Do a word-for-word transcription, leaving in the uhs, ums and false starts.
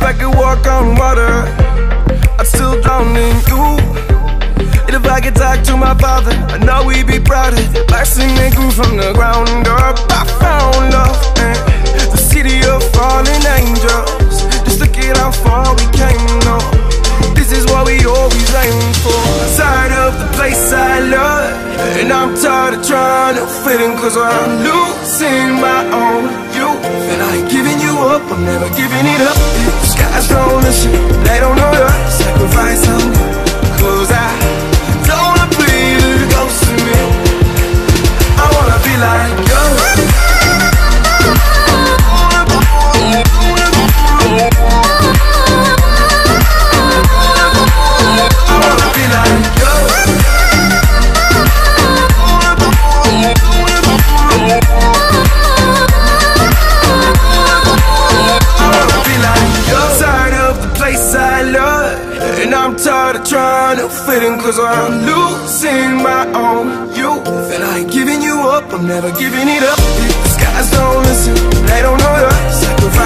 I could walk on water, I'd still drown in you. And if I could talk to my father, I know we'd be proud of the blessing that grew from the ground up. I found love in the city of fallen angels. Just look at how far we came, no. This is what we always aim for. Tired of the place I love, and I'm tired of trying to fit in, cause I'm losing my own youth. And I ain't giving you up, I'm never giving it up. The skies don't listen, they don't know the sacrifice I'm doing. Cause I don't wanna be the ghost of me. I wanna be like you. Trying to fit in, cause I'm losing my own youth. And I ain't giving you up, I'm never giving it up. The skies don't listen, they don't know the sacrifice